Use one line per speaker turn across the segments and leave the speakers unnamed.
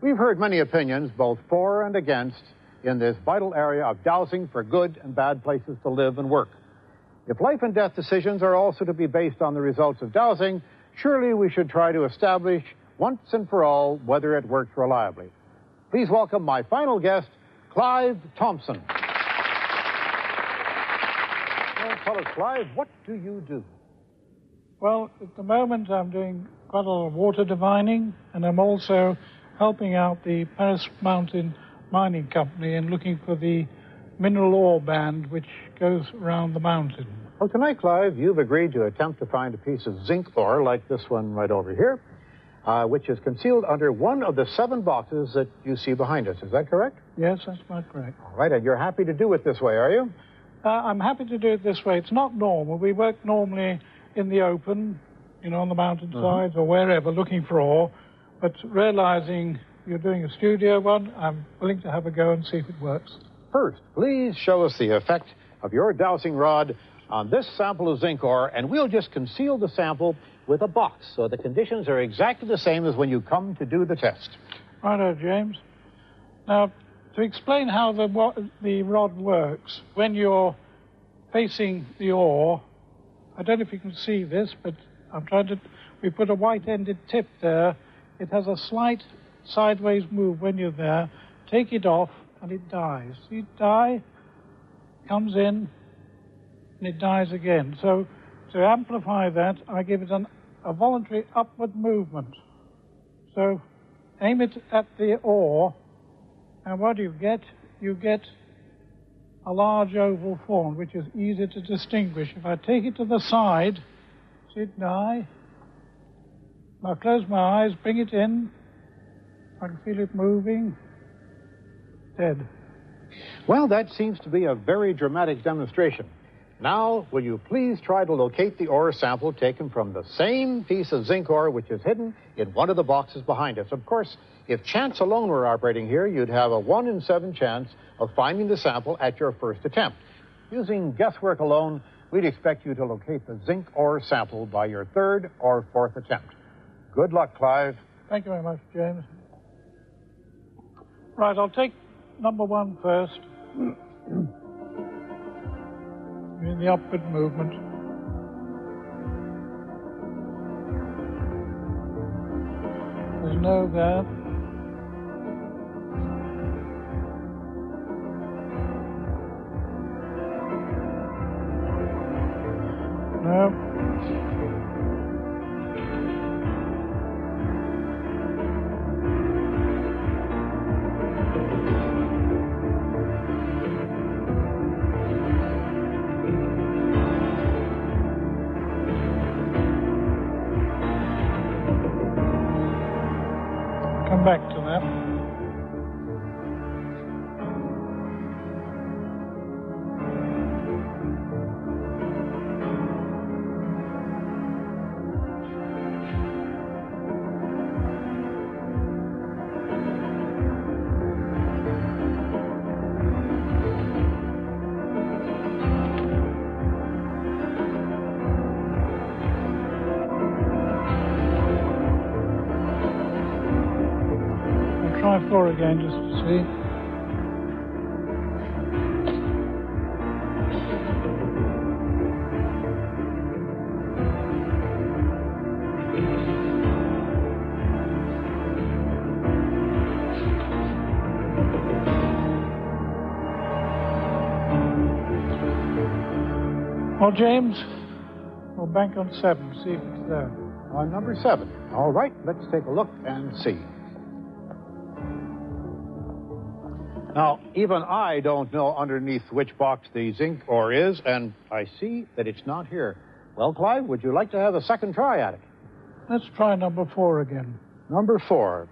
We've heard many opinions, both for and against, in this vital area of dowsing for good and bad places to live and work. If life and death decisions are also to be based on the results of dowsing, surely we should try to establish once and for all whether it works reliably. Please welcome my final guest, Clive Thompson. Well, tell us, Clive, what do you do?
Well, at the moment I'm doing quite a lot of water divining, and I'm also helping out the Paris Mountain Mining Company and looking for the mineral ore band which goes around the mountain.
Well, tonight, Clive, you've agreed to attempt to find a piece of zinc ore like this one right over here, which is concealed under one of the 7 boxes that you see behind us. Is that correct?
Yes, that's quite correct.
All right, and you're happy to do it this way, are you?
I'm happy to do it this way. It's not normal. We work normally in the open, on the mountainsides or wherever, looking for ore, but realizing you're doing a studio one, I'm willing to have a go and see if it works.
First, please show us the effect of your dowsing rod on this sample of zinc ore, and we'll just conceal the sample with a box so the conditions are exactly the same as when you come to do the test.
Righto, James. Now, to explain how the rod works, when you're facing the ore, I don't know if you can see this, but we put a white-ended tip there. It has a slight sideways move when you're there. Take it off, and it dies. See it die, comes in, and it dies again. So to amplify that, I give it a voluntary upward movement. So aim it at the ore, and what do you get? You get a large oval form, which is easy to distinguish. If I take it to the side, see it die? Now close my eyes, bring it in. I can feel it moving. Dead.
Well, that seems to be a very dramatic demonstration. Now, will you please try to locate the ore sample taken from the same piece of zinc ore which is hidden in one of the boxes behind us? Of course, if chance alone were operating here, you'd have a 1 in 7 chance of finding the sample at your first attempt. Using guesswork alone, we'd expect you to locate the zinc ore sample by your 3rd or 4th attempt. Good luck, Clive.
Thank you very much, James. Right, I'll take number 1 first. In the upward movement. There's no there. No. Come back to that. Try 4 again just to see. Well, James, we'll bank on 7, see if it's there.
On number 7. All right, let's take a look and see. Now, even I don't know underneath which box the zinc ore is, and I see that it's not here. Well, Clive, would you like to have a second try at it?
Let's try number 4 again.
Number 4.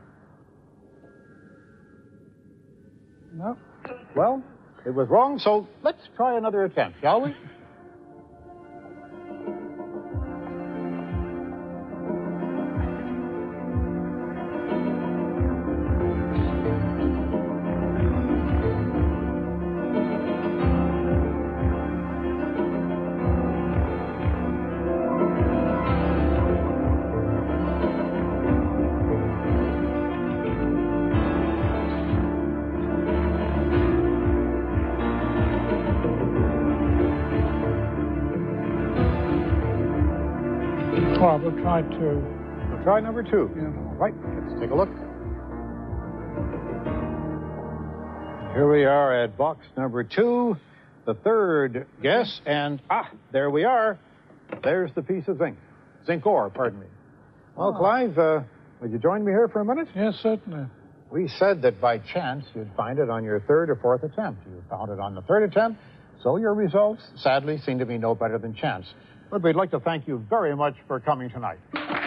No.
Well, it was wrong, so let's try another attempt, shall we?
All right, we'll try 2.
We'll try number 2.
Yeah.
All right, let's take a look. Here we are at box number 2, the third guess, and there we are. There's the piece of zinc ore, pardon me. Well, Clive, would you join me here for a minute?
Yes, certainly.
We said that by chance you'd find it on your 3rd or 4th attempt. You found it on the 3rd attempt, so your results sadly seem to be no better than chance. But we'd like to thank you very much for coming tonight.